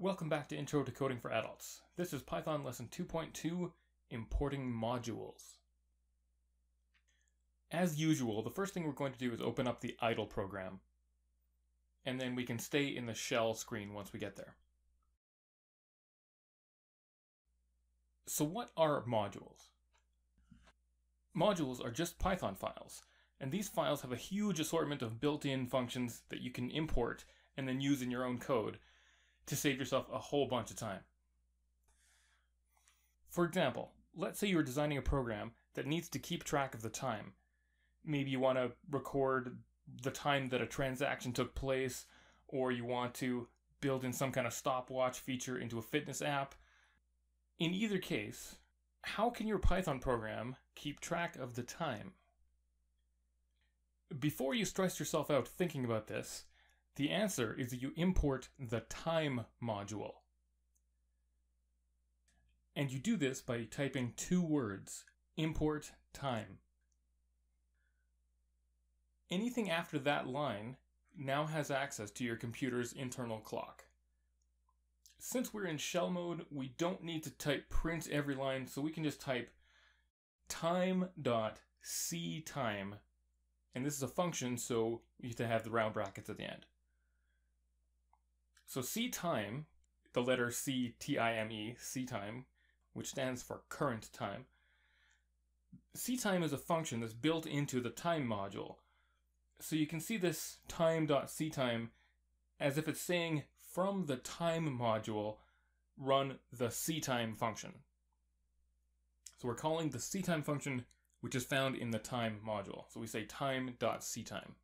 Welcome back to Intro to Coding for Adults. This is Python Lesson 2.2, Importing Modules. As usual, the first thing we're going to do is open up the idle program, and then we can stay in the shell screen once we get there. So what are modules? Modules are just Python files, and these files have a huge assortment of built-in functions that you can import and then use in your own code to save yourself a whole bunch of time. For example, let's say you're designing a program that needs to keep track of the time. Maybe you want to record the time that a transaction took place, or you want to build in some kind of stopwatch feature into a fitness app. In either case, how can your Python program keep track of the time? Before you stress yourself out thinking about this, the answer is that you import the time module. And you do this by typing two words, import time. Anything after that line now has access to your computer's internal clock. Since we're in shell mode, we don't need to type print every line, so we can just type time.ctime. And this is a function, so you have to have the round brackets at the end. So ctime, the letter C-T-I-M-E, ctime, which stands for current time. Ctime is a function that's built into the time module. So you can see this time.ctime as if it's saying from the time module, run the ctime function. So we're calling the ctime function, which is found in the time module. So we say time.ctime.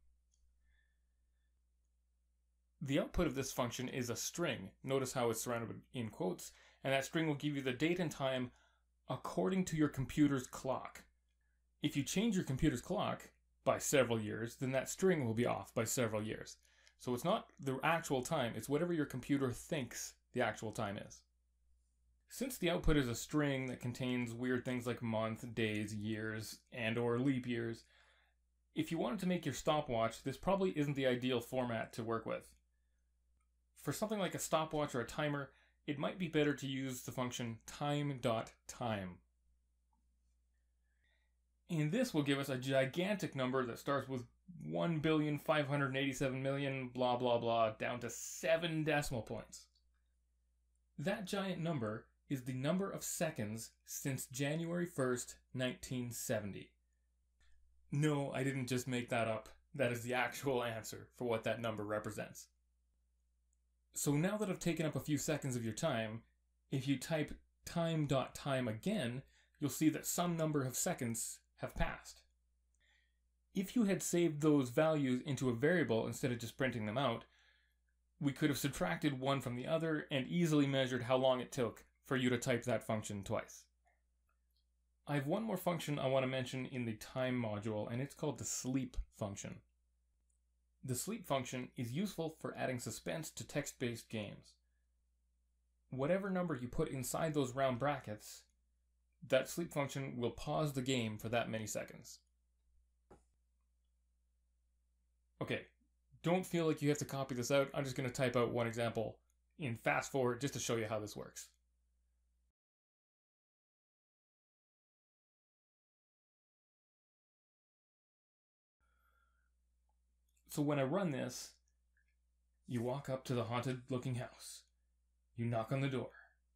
The output of this function is a string. Notice how it's surrounded in quotes, and that string will give you the date and time according to your computer's clock. If you change your computer's clock by several years, then that string will be off by several years. So it's not the actual time, it's whatever your computer thinks the actual time is. Since the output is a string that contains weird things like month, days, years, and/or leap years, if you wanted to make your stopwatch, this probably isn't the ideal format to work with. For something like a stopwatch or a timer, it might be better to use the function time.time. And this will give us a gigantic number that starts with 1,587,000,000 blah blah blah down to 7 decimal points. That giant number is the number of seconds since January 1st, 1970. No, I didn't just make that up. That is the actual answer for what that number represents. So now that I've taken up a few seconds of your time, if you type time.time again, you'll see that some number of seconds have passed. If you had saved those values into a variable instead of just printing them out, we could have subtracted one from the other and easily measured how long it took for you to type that function twice. I have one more function I want to mention in the time module, and it's called the sleep function. The sleep function is useful for adding suspense to text-based games. Whatever number you put inside those round brackets, that sleep function will pause the game for that many seconds. Okay, don't feel like you have to copy this out. I'm just going to type out one example in fast forward just to show you how this works. So when I run this, you walk up to the haunted looking house. You knock on the door.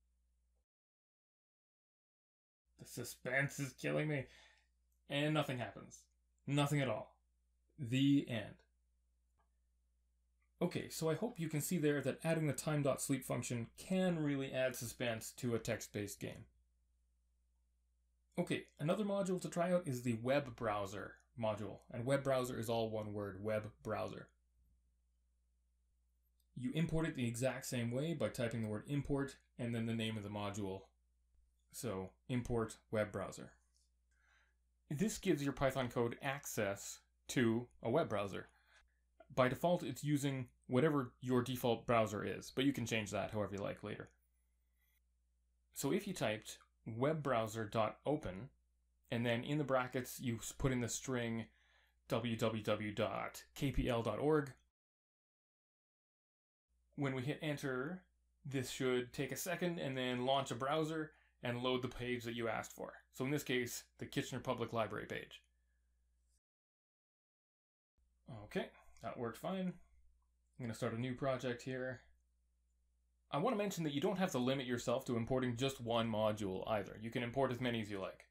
The suspense is killing me. And nothing happens. Nothing at all. The end. Okay, so I hope you can see there that adding the time.sleep function can really add suspense to a text-based game. Okay, another module to try out is the web browser module, and web browser is all one word, web browser. You import it the exact same way by typing the word import and then the name of the module. So, import web browser. This gives your Python code access to a web browser. By default, it's using whatever your default browser is, but you can change that however you like later. So if you typed webbrowser.open, and then in the brackets you put in the string www.kpl.org, when we hit enter, This should take a second and then launch a browser and load the page that you asked for. So in this case, the Kitchener Public Library page. Okay, that worked fine. I'm going to start a new project here. I want to mention that you don't have to limit yourself to importing just one module either. You can import as many as you like.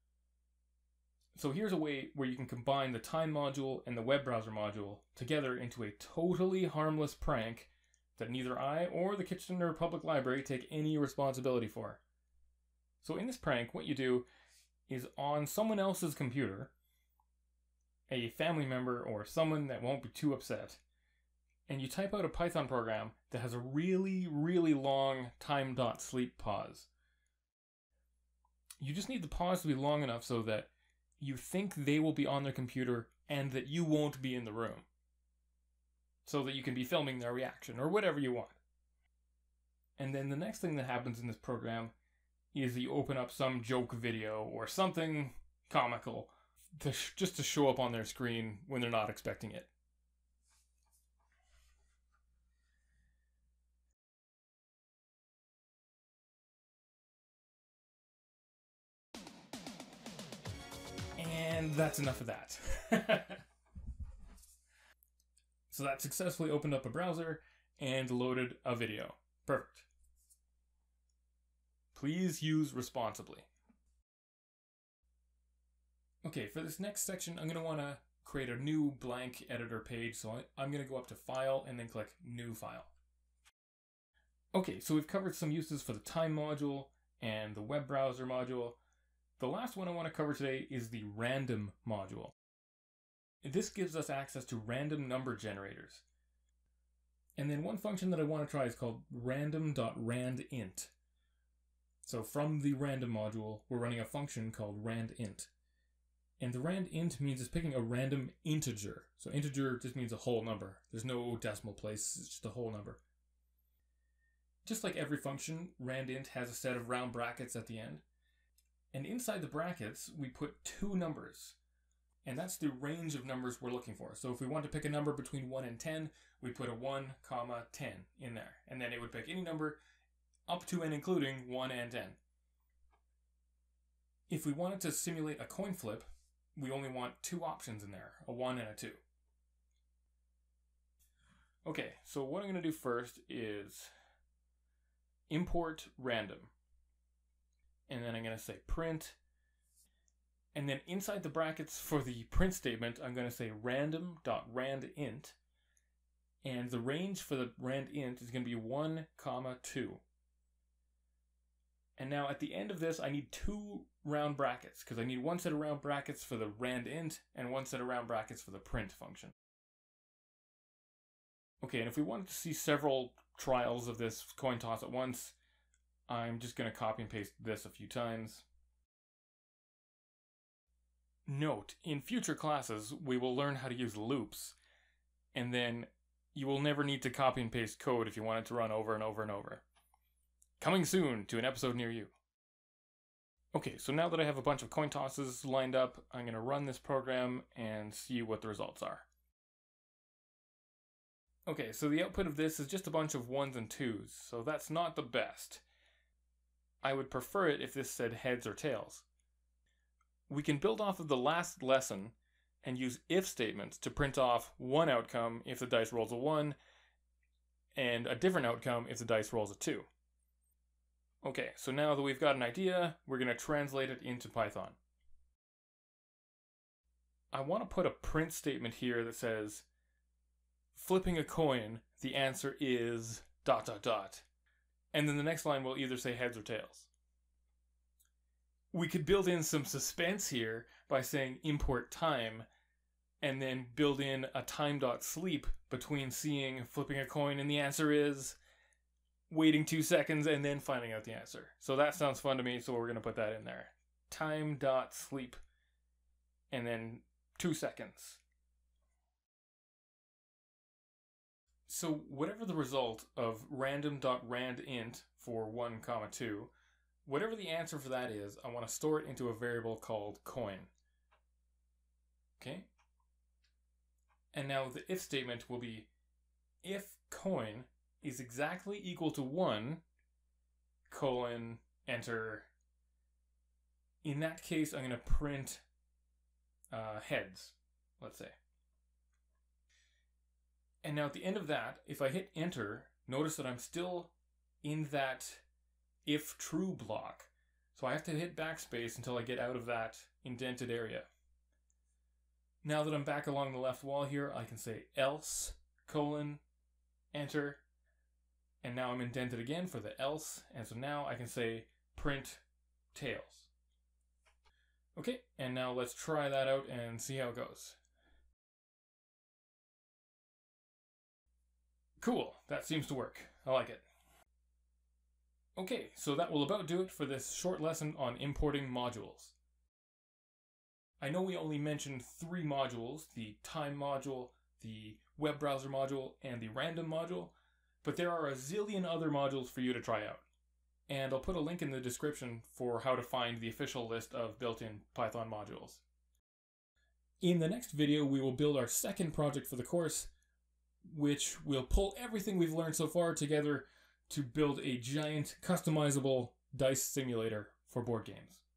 So here's a way where you can combine the time module and the web browser module together into a totally harmless prank that neither I or the Kitchener Public Library take any responsibility for. So in this prank, what you do is on someone else's computer, a family member or someone that won't be too upset, and you type out a Python program that has a really, really long time.sleep pause. You just need the pause to be long enough so that you think they will be on their computer and that you won't be in the room, so that you can be filming their reaction or whatever you want. And then the next thing that happens in this program is you open up some joke video or something comical just to show up on their screen when they're not expecting it. And that's enough of that. So that successfully opened up a browser and loaded a video. Perfect. Please use responsibly. Okay, for this next section, I'm going to want to create a new blank editor page. So I'm going to go up to File and then click New File. Okay, so we've covered some uses for the time module and the web browser module. The last one I want to cover today is the random module. This gives us access to random number generators. And then one function that I want to try is called random.randint. So from the random module, we're running a function called randint. And the randint means it's picking a random integer. So integer just means a whole number. There's no decimal place, it's just a whole number. Just like every function, randint has a set of round brackets at the end. And inside the brackets, we put two numbers. And that's the range of numbers we're looking for. So if we want to pick a number between 1 and 10, we put a 1, 10 in there. And then it would pick any number up to and including 1 and 10. If we wanted to simulate a coin flip, we only want two options in there, a 1 and a 2. Okay, so what I'm going to do first is import random. And then I'm going to say print. And then inside the brackets for the print statement, I'm going to say random.randint. And the range for the randint is going to be 1, 2. And now at the end of this, I need two round brackets, because I need one set of round brackets for the randint and one set of round brackets for the print function. Okay, and if we wanted to see several trials of this coin toss at once, I'm just going to copy and paste this a few times. Note, in future classes, we will learn how to use loops, and then you will never need to copy and paste code if you want it to run over and over and over. Coming soon to an episode near you. Okay, so now that I have a bunch of coin tosses lined up, I'm going to run this program and see what the results are. Okay, so the output of this is just a bunch of 1s and 2s, so that's not the best. I would prefer it if this said heads or tails. We can build off of the last lesson and use if statements to print off one outcome if the dice rolls a 1 and a different outcome if the dice rolls a 2. Okay, so now that we've got an idea, we're going to translate it into Python. I want to put a print statement here that says, flipping a coin, the answer is ... And then the next line will either say heads or tails. We could build in some suspense here by saying import time, and then build in a time.sleep between seeing flipping a coin and the answer is, waiting 2 seconds and then finding out the answer. So that sounds fun to me, so we're going to put that in there. Time.sleep and then 2 seconds. So whatever the result of random.randint for 1, 2, whatever the answer for that is, I want to store it into a variable called coin. Okay? And now the if statement will be if coin is exactly equal to 1, colon, enter. In that case, I'm going to print heads, let's say. And now at the end of that, if I hit enter, notice that I'm still in that if true block. So I have to hit backspace until I get out of that indented area. Now that I'm back along the left wall here, I can say else, colon, enter. And now I'm indented again for the else. And so now I can say print tails. Okay, and now let's try that out and see how it goes. Cool, that seems to work. I like it. Okay, so that will about do it for this short lesson on importing modules. I know we only mentioned 3 modules, the time module, the web browser module, and the random module, but there are a zillion other modules for you to try out. And I'll put a link in the description for how to find the official list of built-in Python modules. In the next video, we will build our second project for the course, which will pull everything we've learned so far together to build a giant customizable dice simulator for board games.